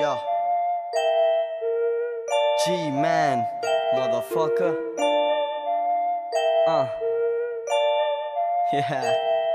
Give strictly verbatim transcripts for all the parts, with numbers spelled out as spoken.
Yo, G-Man, motherfucker. Uh, yeah.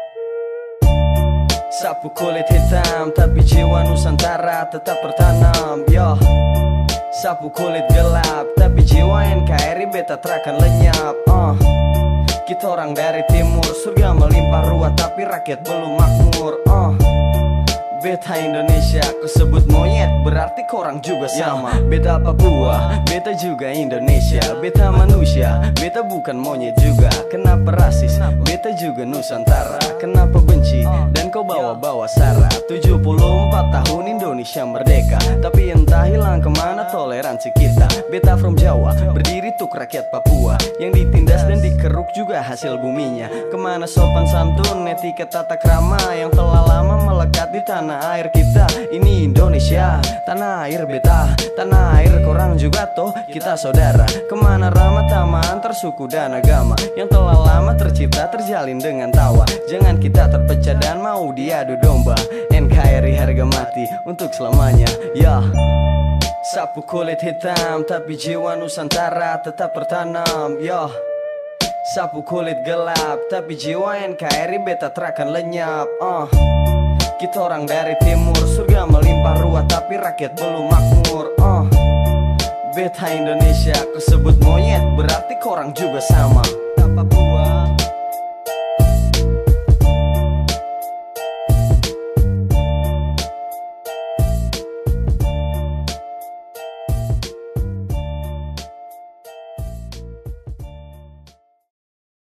Sapu kulit hitam, tapi jiwa Nusantara tetap tertanam. Yo, sapu kulit gelap, tapi jiwa N K R I beta terakan lenyap. Uh, kita orang dari timur, surga melimpah ruah, tapi rakyat belum makmur. Uh, Beta Indonesia, ku sebut monyet, berarti korang juga sama. Beta Papua, beta juga Indonesia. Beta manusia, beta bukan monyet juga. Kenapa rasis? Beta juga Nusantara. Kenapa benci? Dan kau bawa-bawa sara. tujuh puluh empat tahun Indonesia merdeka, tapi entah hilang kemana toleransi kita. Beta from Jawa, berdiri tuk rakyat Papua, yang ditindas dan dikeruk juga hasil buminya. Kemana sopan santun, etika tata krama yang telah lama melekat di tanah air kita. Ini Indonesia, tanah air beta, tanah air korang juga toh, kita saudara. Kemana ramah tamah antar suku dan agama yang telah lama tercipta terjalin dengan tawa. Jangan kita terpecah dan mau diadu domba. N K R I harga mati untuk selamanya. Ya, sapu kulit hitam, tapi jiwa Nusantara tetap tertanam. Ya, sapu kulit gelap, tapi jiwa N K R I beta terakan lenyap. uh. Kita orang dari timur, surga melimpah ruah, tapi rakyat belum makmur. uh. Beta Indonesia, ku sebut monyet, berarti korang juga sama.